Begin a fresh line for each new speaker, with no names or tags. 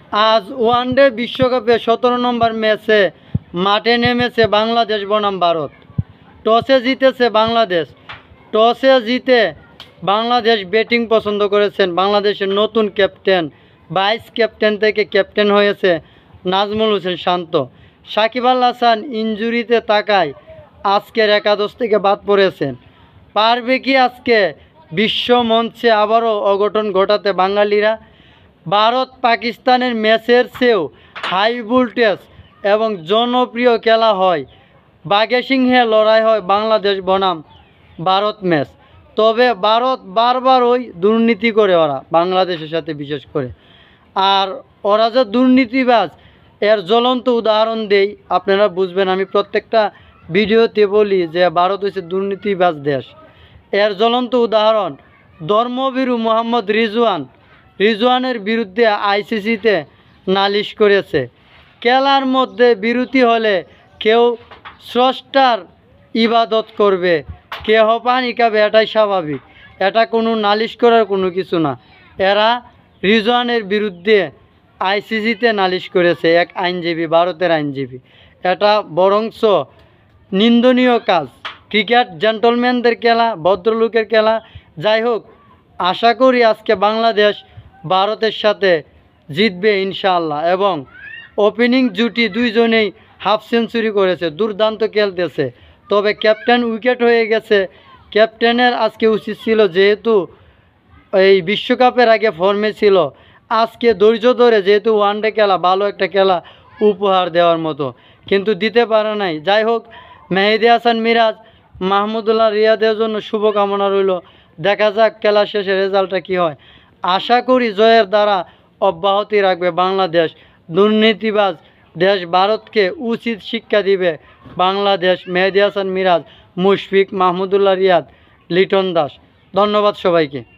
আজ ওয়ানডে বিশ্বকাপে 17 নম্বর ম্যাচে মাঠে নেমেছে বাংলাদেশ বনাম ভারত। টসে জিতেছে বাংলাদেশ। টসে জিতে বাংলাদেশ ব্যাটিং পছন্দ করেছেন। বাংলাদেশের নতুন ক্যাপ্টেন, ভাইস ক্যাপ্টেন থেকে ক্যাপ্টেন হয়েছে নাজমুল হোসেন শান্ত। সাকিব আল হাসান ইনজুরিতে থাকায় আজকের একাদশ থেকে বাদ পড়েছেন। পারবে কি আজকে বিশ্ব মঞ্চে আবারও অঘটন ঘটাতে বাঙালিরা? ভারত পাকিস্তানের ম্যাচের চেয়েও হাই ভোল্টেজ এবং জনপ্রিয় খেলা হয়, বাঘে সিংহে লড়াই হয় বাংলাদেশ বনাম ভারত ম্যাচ। তবে ভারত বারবার ওই দুর্নীতি করে ওরা বাংলাদেশের সাথে, বিশেষ করে। আর ওরা যে দুর্নীতিবাজ এর জ্বলন্ত উদাহরণ দেই, আপনারা বুঝবেন। আমি প্রত্যেকটা ভিডিওতে বলি যে ভারত হচ্ছে দুর্নীতিবাজ দেশ। এর জ্বলন্ত উদাহরণ ধর্মবীরু মোহাম্মদ রিজওয়ানের বিরুদ্ধে আইসিসিতে নালিশ করেছে। খেলার মধ্যে বিরতি হলে কেউ স্রষ্টার ইবাদত করবে, কেহ পানি খাবে, এটাই স্বাভাবিক। এটা কোনো নালিশ করার কোনো কিছু না। এরা রিজওয়ানের বিরুদ্ধে আইসিসিতে নালিশ করেছে এক আইনজীবী, ভারতের আইনজীবী। এটা বরঞ্চ নিন্দনীয় কাজ। ক্রিকেট জেন্টলম্যানদের খেলা, ভদ্রলোকের খেলা। যাই হোক, আশা করি আজকে বাংলাদেশ ভারতের সাথে জিতবে ইনশাআল্লাহ। এবং ওপেনিং জুটি দুইজনেই হাফ সেঞ্চুরি করেছে, দুর্দান্ত খেলতেছে। তবে ক্যাপ্টেন উইকেট হয়ে গেছে। ক্যাপ্টেনের আজকে উচিত ছিল, যেহেতু এই বিশ্বকাপের আগে ফর্মে ছিল, আজকে ধৈর্য ধরে, যেহেতু ওয়ানডে খেলা, ভালো একটা খেলা উপহার দেওয়ার মতো, কিন্তু দিতে পারে নাই। যাই হোক, মেহেদী হাসান মিরাজ, মাহমুদুল্লাহ রিয়াদের জন্য শুভকামনা রইল। দেখা যাক খেলা শেষে রেজাল্টটা কী হয়। আশা করি জয়ের দ্বারা অব্যাহতি রাখবে বাংলাদেশ। দুর্নীতিবাজ দেশ ভারতকে উচিত শিক্ষা দিবে বাংলাদেশ। মেহেদী হাসান মিরাজ, মুশফিক, মাহমুদুল্লাহ রিয়াদ, লিটন দাস। ধন্যবাদ সবাইকে।